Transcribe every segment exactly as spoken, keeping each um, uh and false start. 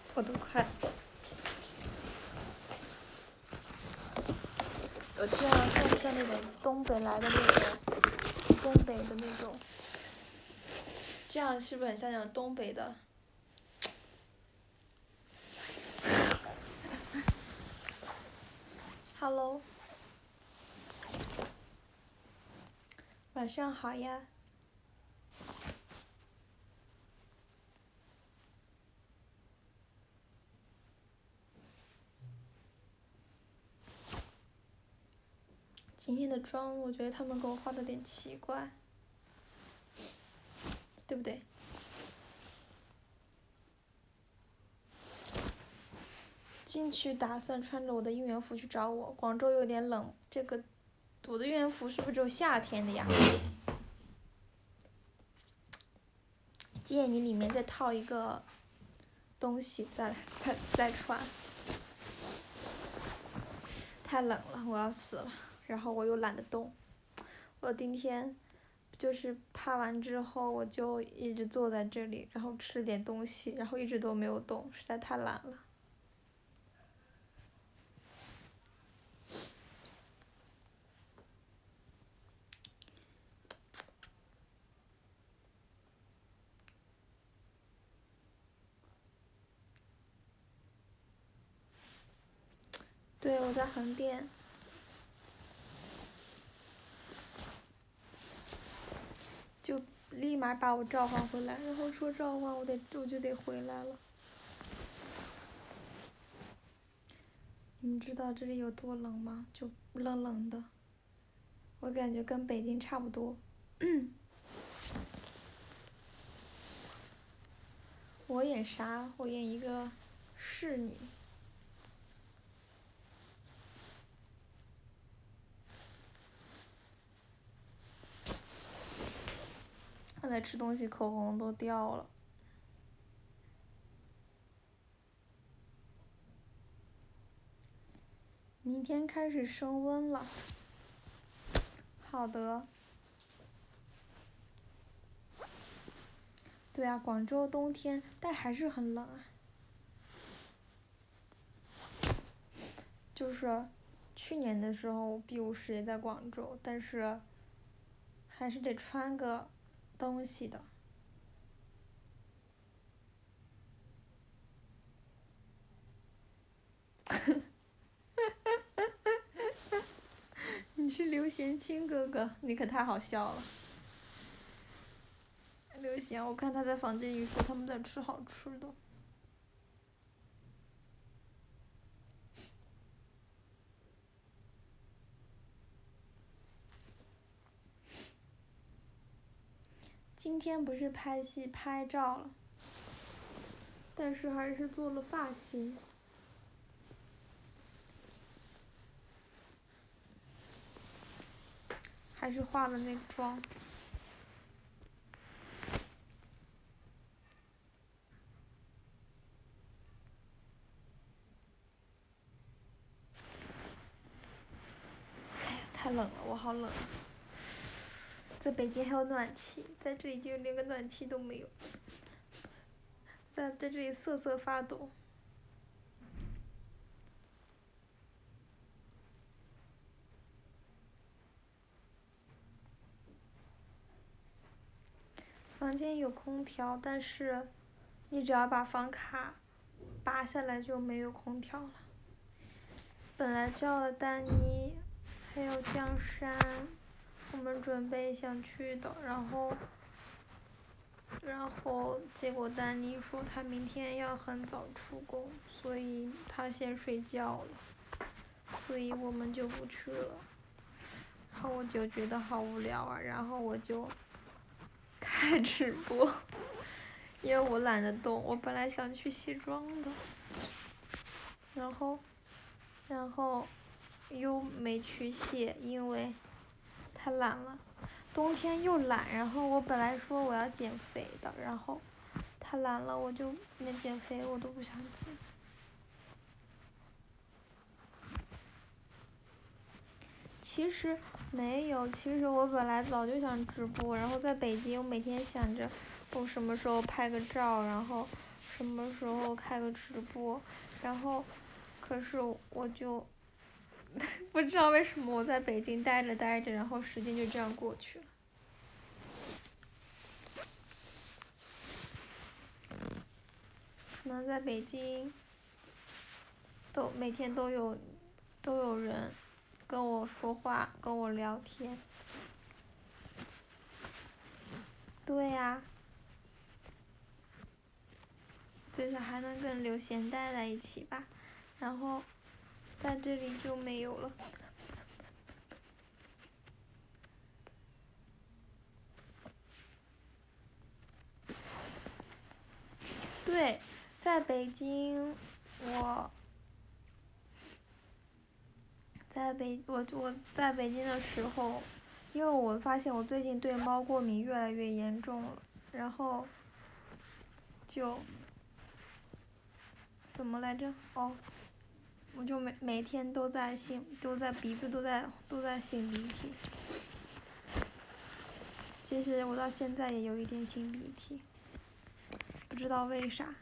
我都快。我这样像不像那种东北来的那种，东北的那种？这样是不是很像那种东北的？Hello，晚上好呀。今天的妆，我觉得他们给我画的有点奇怪，对不对？进去打算穿着我的应援服去找我，广州有点冷，这个我的应援服是不是只有夏天的呀？建议你里面再套一个东西再再再穿。太冷了，我要死了，然后我又懒得动。我今天就是拍完之后，我就一直坐在这里，然后吃点东西，然后一直都没有动，实在太懒了。对，我在横店。就立马把我召唤回来，然后说召唤我得我就得回来了。你们知道这里有多冷吗？就冷冷的，我感觉跟北京差不多。我演啥？我演一个侍女。刚才吃东西，口红都掉了。明天开始升温了。好的。对啊，广州冬天，但还是很冷啊。就是去年的时候，B 五十也在广州，但是还是得穿个东西的。你是刘贤清哥哥，你可太好笑了。刘贤，我看他在房间里说他们在吃好吃的。今天不是拍戏拍照了，但是还是做了发型，还是化了那个妆。哎呀，太冷了，我好冷。在北京还有暖气，在这里就连个暖气都没有，在在这里瑟瑟发抖。房间有空调，但是你只要把房卡拔下来就没有空调了。本来叫了丹妮，还有江山，我们准备想去的，然后，然后结果丹妮说她明天要很早出工，所以她先睡觉了，所以我们就不去了。然后我就觉得好无聊啊，然后我就开直播，因为我懒得动，我本来想去卸妆的，然后，然后又没去卸，因为太懒了，冬天又懒，然后我本来说我要减肥的，然后太懒了，我就连减肥我都不想减。其实没有，其实我本来早就想直播，然后在北京我每天想着我什么时候拍个照，然后什么时候开个直播，然后可是我就不知道为什么我在北京待着待着，然后时间就这样过去了。可能在北京都每天都有都有人跟我说话，跟我聊天。对呀，就是还能跟刘贤待在一起吧，然后在这里就没有了。对，在北京，我在北我我在北京的时候，因为我发现我最近对猫过敏越来越严重了，然后就怎么来着？哦，我就每每天都在擤，都在鼻子都在都在擤鼻涕。其实我到现在也有一点擤鼻涕，不知道为啥。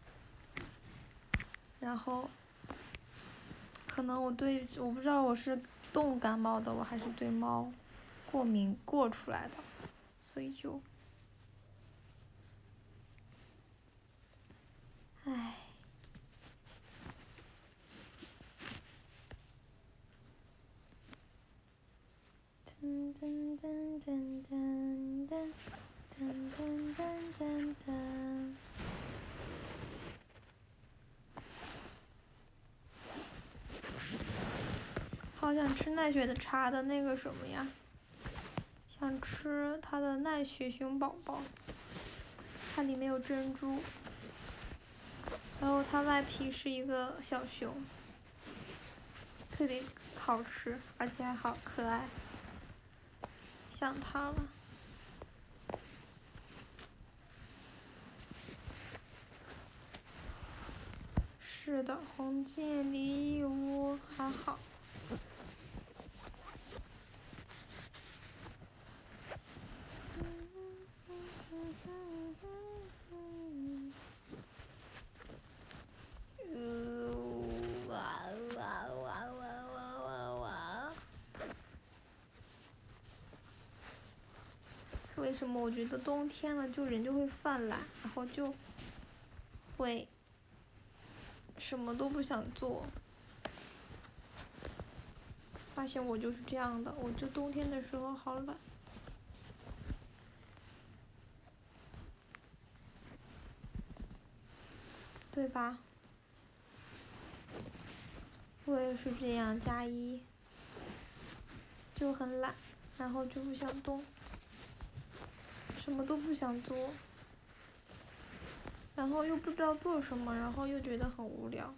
然后，可能我对我不知道我是动物感冒的，我还是对猫过敏过出来的，所以就，唉。噔噔噔噔噔噔噔噔噔噔噔。好想吃奈雪的茶的那个什么呀，想吃它的奈雪熊宝宝，它里面有珍珠，然后它外皮是一个小熊，特别好吃，而且还好可爱，想它了。是的，红箭离我还好。为什么我觉得冬天了就人就会犯懒，然后就会什么都不想做。发现我就是这样的，我就冬天的时候好懒。对吧？我也是这样，加一，就很懒，然后就不想动，什么都不想做，然后又不知道做什么，然后又觉得很无聊。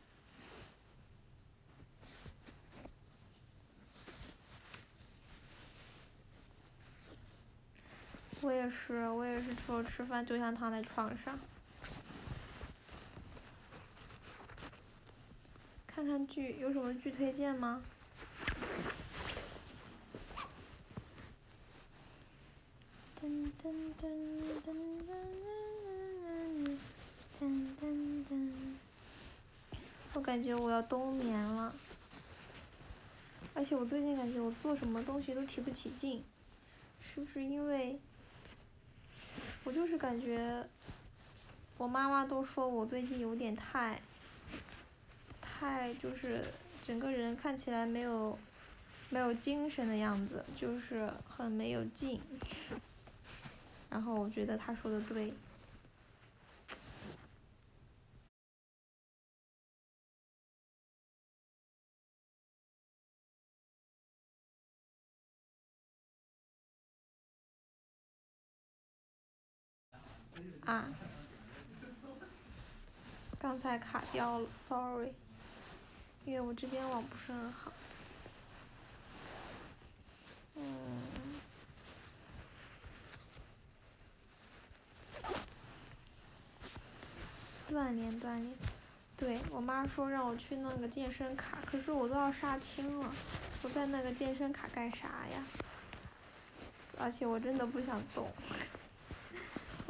我也是，我也是除了吃饭就想躺在床上，看看剧，有什么剧推荐吗？噔噔噔噔噔噔噔噔噔。我感觉我要冬眠了，而且我最近感觉我做什么东西都提不起劲，是不是因为我就是感觉我妈妈都说我最近有点太太就是整个人看起来没有没有精神的样子，就是很没有劲。然后我觉得她说的对。啊，刚才卡掉了 ，sorry， 因为我这边网不是很好。嗯。锻炼锻炼，对我妈说让我去弄个健身卡，可是我都要杀青了，我在那个健身卡干啥呀？而且我真的不想动。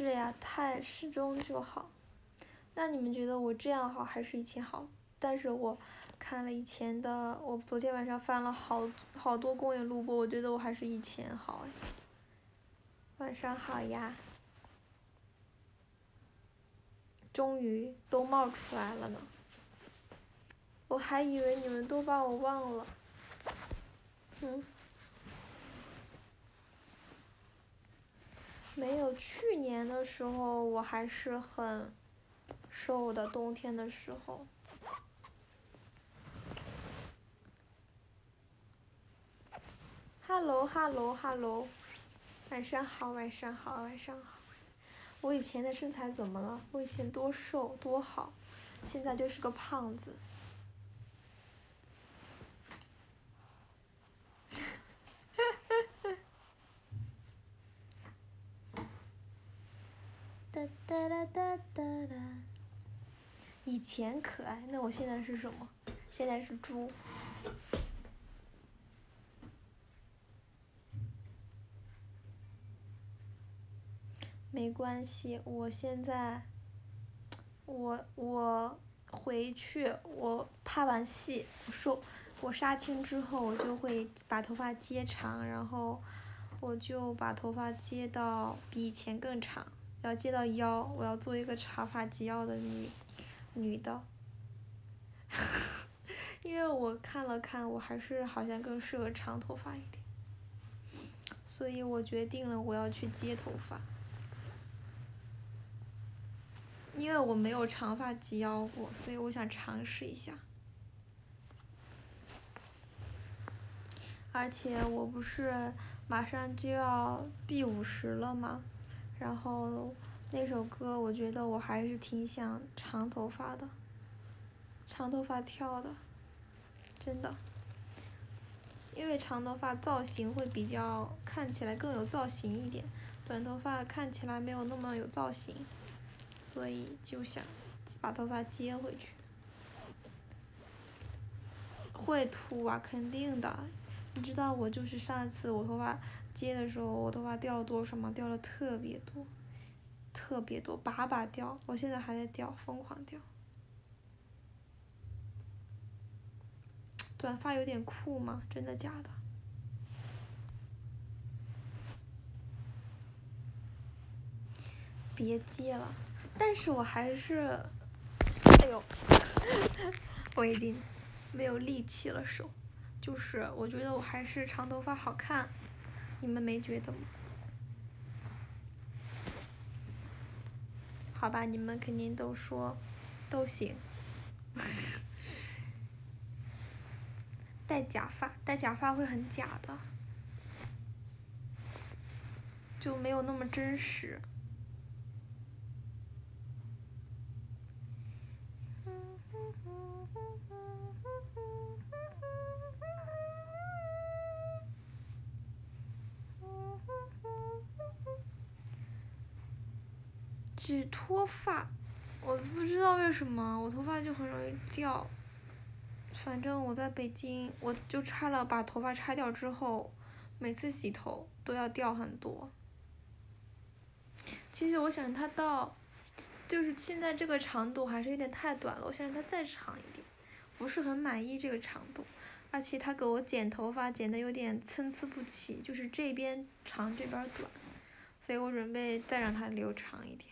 是呀，太适中就好。那你们觉得我这样好还是以前好？但是我看了以前的，我昨天晚上翻了好好多公园录播，我觉得我还是以前好哎。晚上好呀。终于都冒出来了呢，我还以为你们都把我忘了。嗯。没有，去年的时候我还是很瘦的，冬天的时候。Hello Hello Hello， 晚上好晚上好晚上好。我以前的身材怎么了？我以前多瘦多好，现在就是个胖子。哒哒哒哒哒哒。以前可爱，那我现在是什么？现在是猪。没关系，我现在，我我回去，我拍完戏，我瘦，我杀青之后，我就会把头发接长，然后我就把头发接到比以前更长，要接到腰，我要做一个长发及腰的女女的。因为我看了看，我还是好像更适合长头发一点，所以我决定了我要去接头发。因为我没有长发及腰过，所以我想尝试一下。而且我不是马上就要 B 五十了嘛，然后那首歌我觉得我还是挺想长头发的，长头发跳的，真的。因为长头发造型会比较看起来更有造型一点，短头发看起来没有那么有造型，所以就想把头发接回去。会秃啊，肯定的。你知道我就是上次我头发接的时候，我头发掉了多少吗？掉了特别多，特别多，把把掉，我现在还在掉，疯狂掉。短发有点酷吗？真的假的？别接了，但是我还是，哎呦，我已经没有力气了手，就是我觉得我还是长头发好看，你们没觉得吗？好吧，你们肯定都说都行。戴假发，戴假发会很假的，就没有那么真实。只脱发，我不知道为什么我头发就很容易掉。反正我在北京，我就拆了，把头发拆掉之后，每次洗头都要掉很多。其实我想它到，就是现在这个长度还是有点太短了，我想让它再长一点，不是很满意这个长度。而且他给我剪头发剪的有点参差不齐，就是这边长这边短，所以我准备再让它留长一点。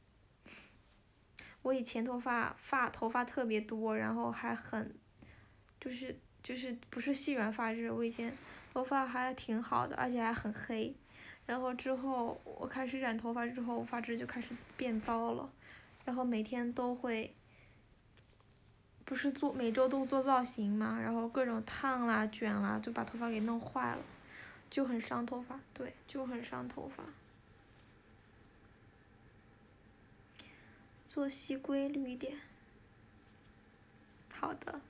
我以前头发发头发特别多，然后还很，就是就是不是细软发质，我以前头发还挺好的，而且还很黑。然后之后我开始染头发之后，发质就开始变糟了，然后每天都会，不是做每周都做造型嘛，然后各种烫啦卷啦，就把头发给弄坏了，就很伤头发，对，就很伤头发。作息规律一点。好的。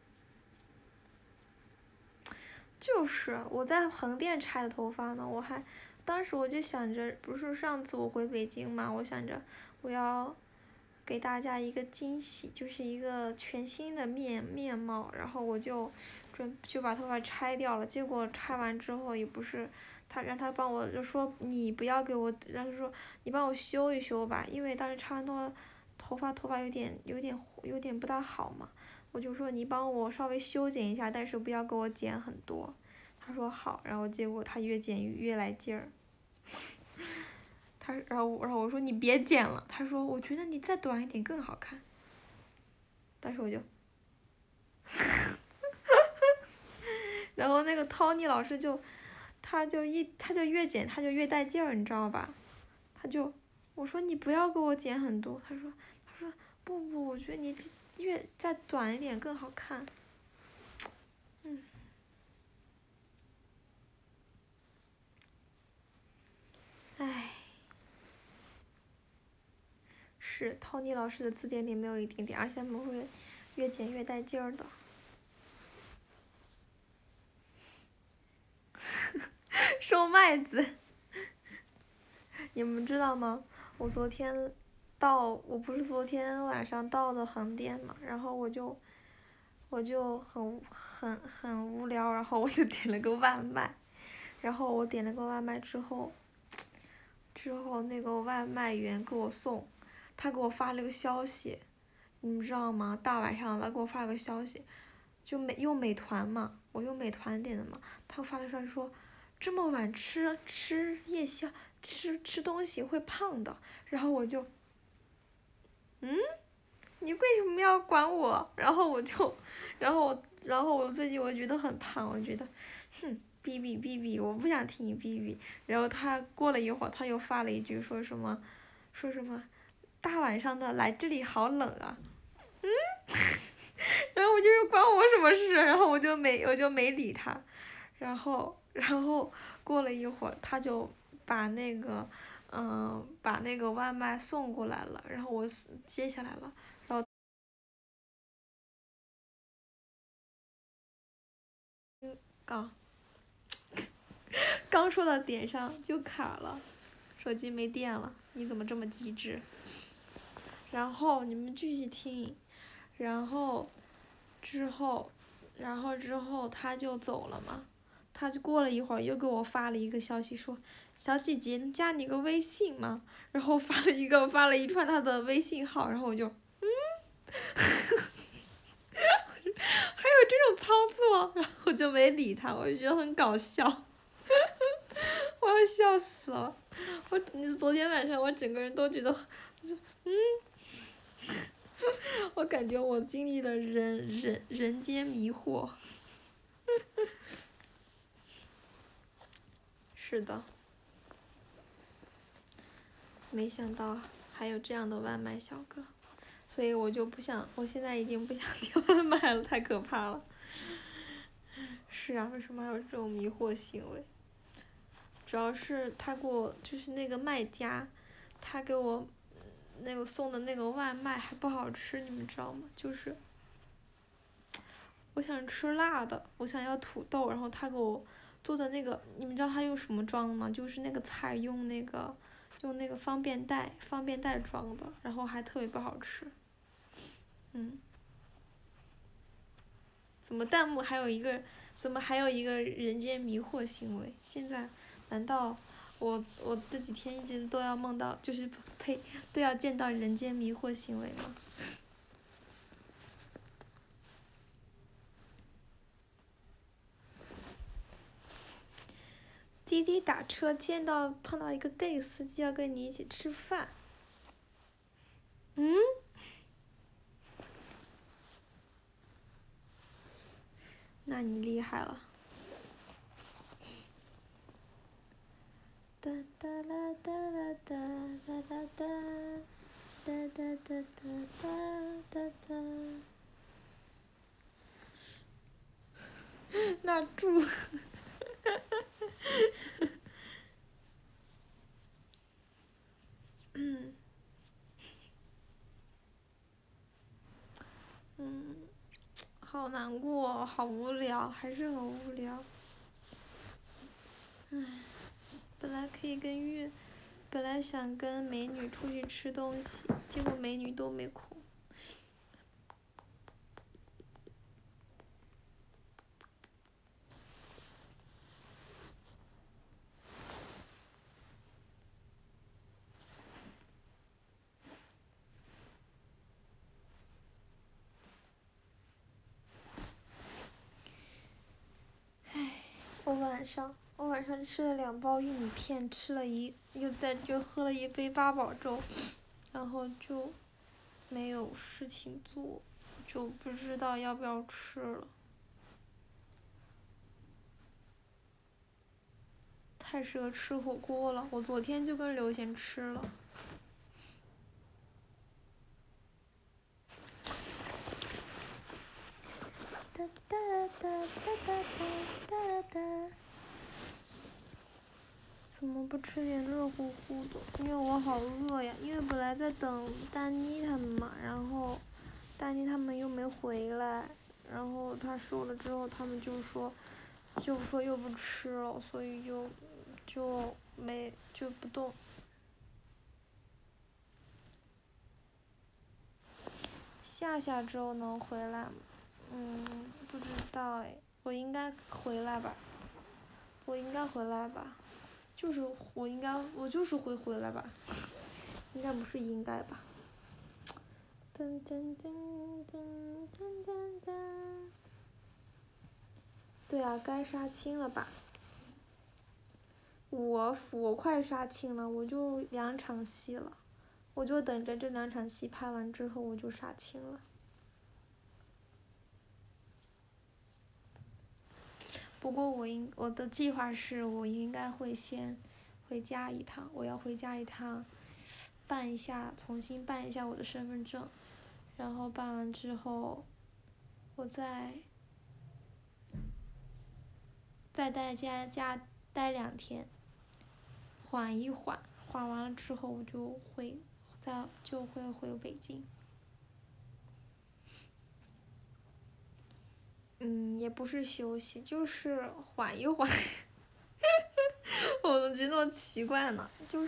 就是我在横店拆的头发呢，我还当时我就想着，不是上次我回北京嘛，我想着我要给大家一个惊喜，就是一个全新的面面貌，然后我就准就把头发拆掉了，结果拆完之后也不是他让他帮我就说你不要给我，让他说你帮我修一修吧，因为当时长头头发头发有点有点有点不大好嘛，我就说你帮我稍微修剪一下，但是不要给我剪很多。他说好，然后结果他越剪越来劲儿。他然后然后我说你别剪了，他说我觉得你再短一点更好看。但是我就，然后那个 Tony 老师就，他就一他就越剪他就越带劲儿，你知道吧？他就我说你不要给我剪很多，他说他说不不，我觉得你越再短一点更好看。嗯。唉。是 Tony 老师的字典里没有一丁点，而且他们会越剪越带劲儿的。收麦子。你们知道吗？我昨天到，我不是昨天晚上到的横店嘛，然后我就我就很很很无聊，然后我就点了个外卖，然后我点了个外卖之后，之后那个外卖员给我送，他给我发了个消息，你们知道吗？大晚上的给我发了个消息，就美用美团嘛，我用美团点的嘛，他发了出来说，这么晚吃吃夜宵吃吃东西会胖的，然后我就，嗯，你为什么要管我？然后我就，然后我然后我最近我觉得很胖，我觉得，哼，哔哔哔哔，我不想听你哔哔。然后他过了一会儿，他又发了一句说什么，说什么，大晚上的来这里好冷啊，嗯，然后我就关我什么事？然后我就没我就没理他，然后然后过了一会儿，他就把那个嗯把那个外卖送过来了，然后我接下来了，然后刚刚说到点上就卡了，手机没电了，你怎么这么机智？然后你们继续听，然后之后然后之后他就走了嘛，他就过了一会儿又给我发了一个消息说，小姐姐能加你个微信吗？然后发了一个发了一串他的微信号，然后我就嗯，还有这种操作，然后我就没理他，我就觉得很搞笑，我要笑死了，我你昨天晚上我整个人都觉得，嗯。我感觉我经历了人人人间迷惑。是的。没想到还有这样的外卖小哥，所以我就不想，我现在已经不想点外卖了，太可怕了。是啊，为什么还有这种迷惑行为？主要是他给我，就是那个卖家，他给我那个送的那个外卖还不好吃，你们知道吗？就是。我想吃辣的，我想要土豆，然后他给我做的那个，你们知道他用什么装的吗？就是那个菜用那个用那个方便袋方便袋装的，然后还特别不好吃。嗯。怎么弹幕还有一个，怎么还有一个人间迷惑行为？现在难道我我这几天一直都要梦到，就是呸，都要见到人间迷惑行为吗？滴滴打车见到碰到一个 gay 司机要跟你一起吃饭。嗯？那你厉害了。哒哒啦哒啦哒哒哒哒哒哒哒哒哒哒。那猪。嗯。嗯，好难过，好无聊，还是很无聊。唉，本来可以跟月，本来想跟美女出去吃东西，结果美女都没空。 晚上，我晚上吃了两包玉米片，吃了一又在就喝了一杯八宝粥，然后就没有事情做，就不知道要不要吃了。太适合吃火锅了，我昨天就跟刘贤吃了。哒哒哒哒哒哒哒。怎么不吃点热乎乎的？因为我好饿呀，因为本来在等丹妮他们嘛，然后丹妮他们又没回来，然后他说了之后，他们就说就说又不吃了，所以就就没就不动。下下周能回来吗？嗯，不知道哎，我应该回来吧，我应该回来吧，就是我应该我就是会回来吧，应该不是应该吧。噔噔噔噔噔噔噔。对啊，该杀青了吧？我我快杀青了，我就两场戏了，我就等着这两场戏拍完之后我就杀青了。不过我应我的计划是我应该会先回家一趟，我要回家一趟，办一下重新办一下我的身份证，然后办完之后，我再再在家家待两天，缓一缓，缓完了之后我就会再就会回北京。嗯，也不是休息，就是缓一缓。我怎么觉得那么奇怪呢？就是，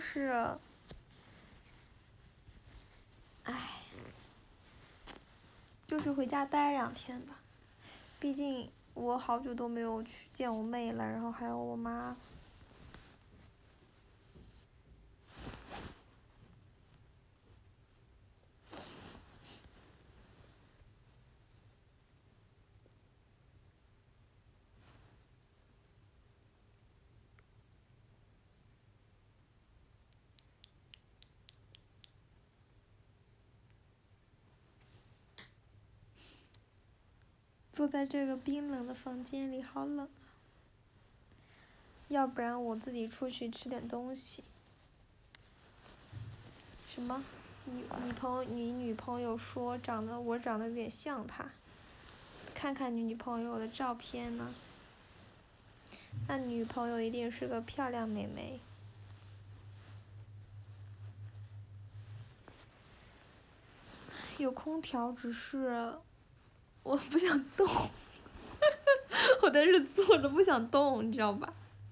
唉，就是回家待两天吧。毕竟我好久都没有去见我妹了，然后还有我妈。坐在这个冰冷的房间里，好冷啊！要不然我自己出去吃点东西。什么？你你朋你女朋友说长得我长得有点像她，看看你女朋友的照片呢。那女朋友一定是个漂亮妹妹。有空调，只是我不想动。我在这坐着不想动，你知道吧？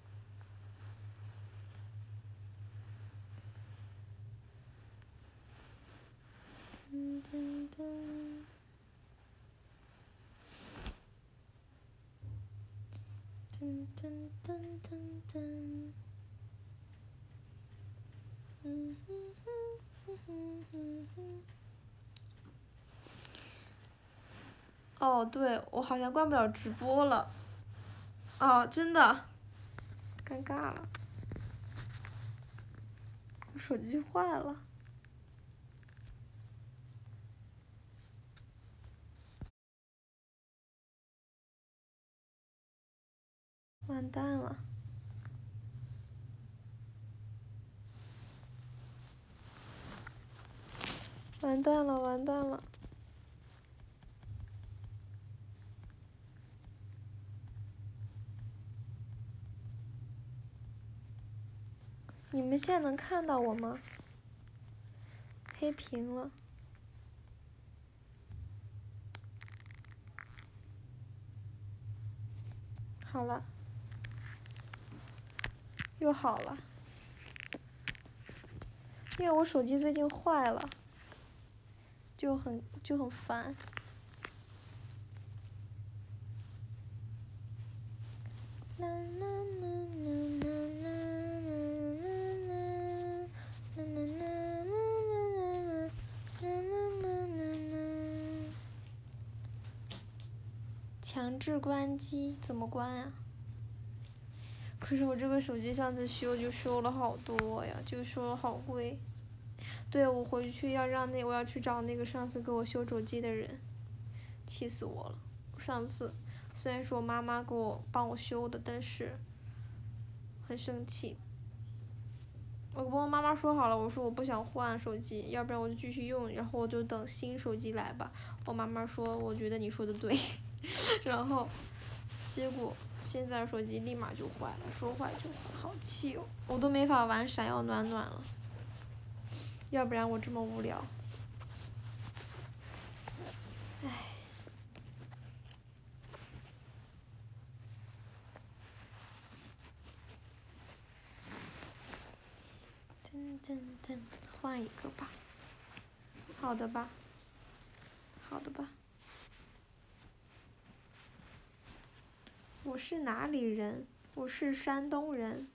噔噔噔。噔噔噔噔噔。嗯哼哼哼哼哼。哦，对，我好像关不了直播了。哦，真的，尴尬了，我手机坏了。完蛋了。完蛋了，完蛋了。你们现在能看到我吗？黑屏了。好了。又好了。因为我手机最近坏了，就很就很烦。啦啦啦啦啦啦啦啦啦啦啦啦啦啦。强制关机怎么关啊？ 可是我这个手机上次修就修了好多呀，就修了好贵。对，我回去要让那我要去找那个上次给我修手机的人，气死我了。上次虽然说妈妈给我帮我修的，但是很生气。我跟我妈妈说好了，我说我不想换手机，要不然我就继续用，然后我就等新手机来吧。我妈妈说我觉得你说的对，然后结果现在手机立马就坏了，说坏就坏，好气哦，我都没法玩闪耀暖暖了，要不然我这么无聊。唉。噔噔噔，换一个吧。好的吧，好的吧。我是哪里人？我是山东人。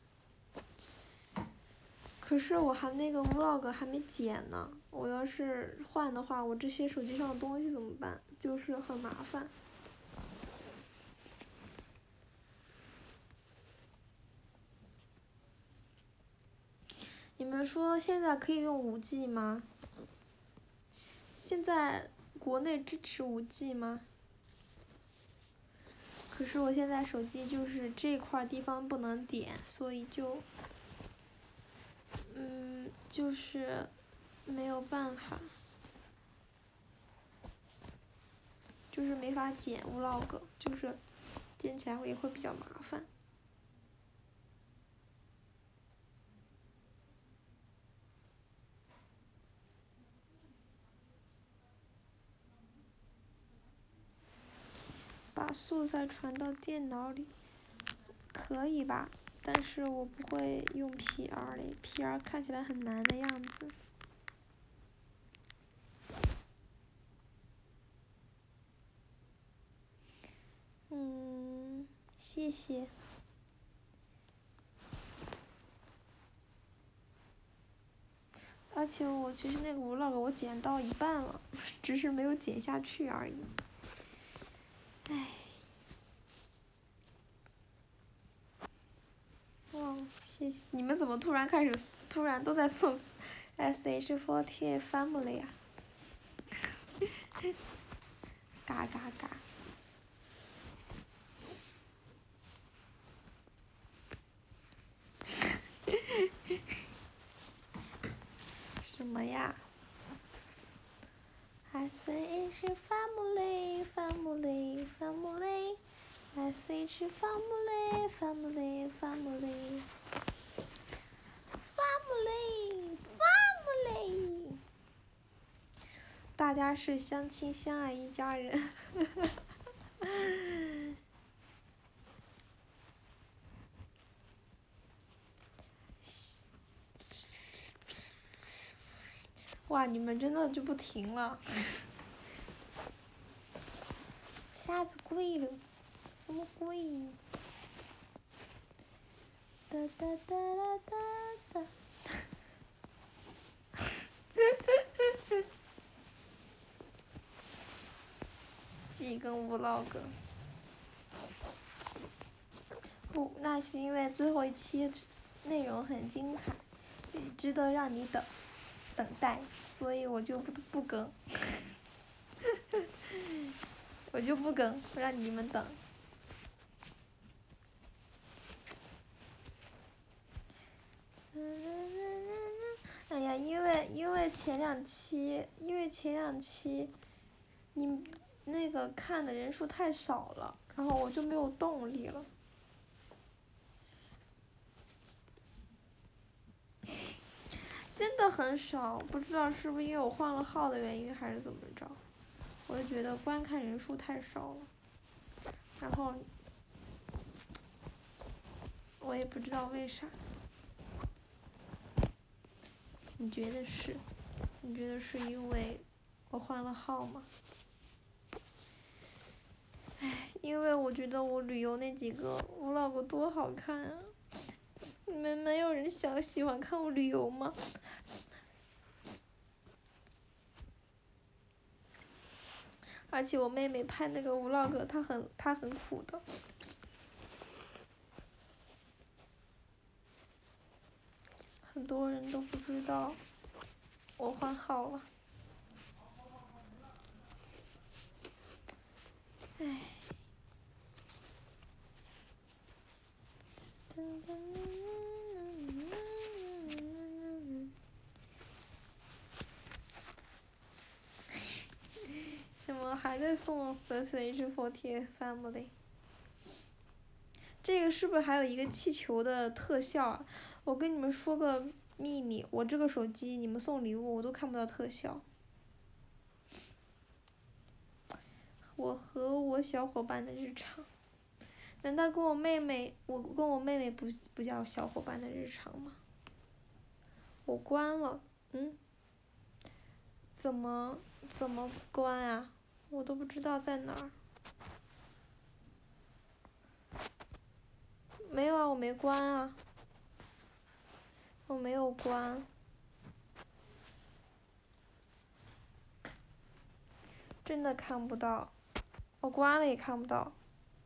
可是我还那个 vlog 还没剪呢，我要是换的话，我这些手机上的东西怎么办？就是很麻烦。你们说现在可以用五 G 吗？现在国内支持五 G 吗？可是我现在手机就是这块地方不能点，所以就，嗯，就是没有办法，就是没法剪 vlog，就是剪起来也会比较麻烦。把素材传到电脑里，可以吧？但是我不会用 P R 嘞 ，P R 看起来很难的样子。嗯，谢谢。而且我其实那个 vlog 我剪到一半了，只是没有剪下去而已。唉。哇，谢谢！你们怎么突然开始，突然都在送 S H 四十八 Family 啊？嘎嘎嘎！什么呀 ？S H Family Family Family S H Family Family Family Family Family， 大家是相亲相爱一家人。哇，你们真的就不停了。虾子贵了，什么贵？哒哒哒哒哒哒。几根 vlog。不，那是因为最后一期内容很精彩，值得让你等等待，所以我就不不更。我就不更，让你们等。哎呀，因为因为前两期，因为前两期，你那个看的人数太少了，然后我就没有动力了。真的很少，不知道是不是因为我换了号的原因，还是怎么着，我就觉得观看人数太少了，然后我也不知道为啥。你觉得是？你觉得是因为我换了号吗？唉，因为我觉得我旅游那几个 vlog 多好看啊！你们没有人想喜欢看我旅游吗？而且我妹妹拍那个 vlog，她很她很苦的。 多人都不知道我换号了。唉。什么还在送 S H forty Family？ 这个是不是还有一个气球的特效啊？我跟你们说个秘密，我这个手机你们送礼物我都看不到特效。我和我小伙伴的日常，难道跟我妹妹，我跟我妹妹不不叫小伙伴的日常吗？我关了，嗯？怎么怎么关啊？我都不知道在哪儿。没有啊，我没关啊。我没有关。真的看不到，我关了也看不到，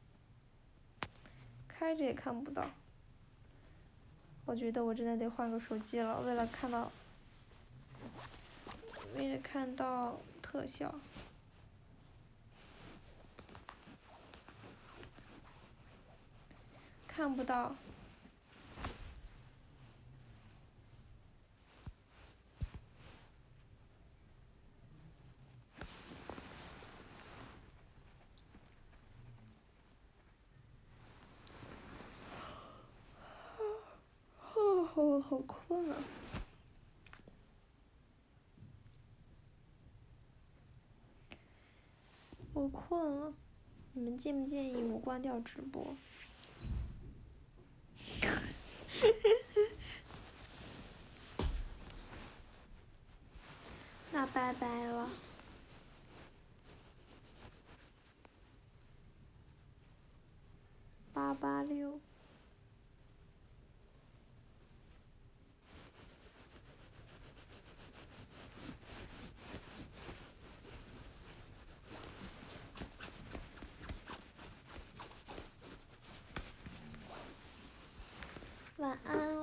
开着也看不到。我觉得我真的得换个手机了，为了看到，为了看到特效。看不到。我好困啊。我困了，你们建不建议我关掉直播？那拜拜了。八八六。晚安。